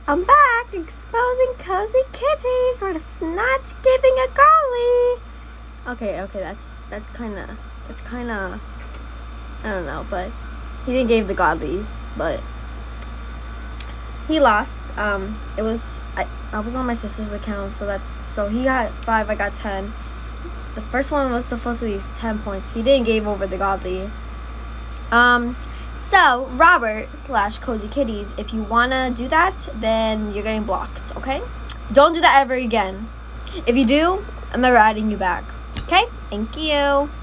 I'm back, exposing Cozy Kitties for not giving a golly. Okay, that's kind of, I don't know, but he didn't give the godly, but he lost. It was I was on my sister's account, so he got 5, I got 10. The first one was supposed to be 10 points. He didn't give over the godly. So Robert/CozyKittys, if you wanna do that, then you're getting blocked. Okay? Don't do that ever again. If you do, I'm never adding you back. Okay? Thank you.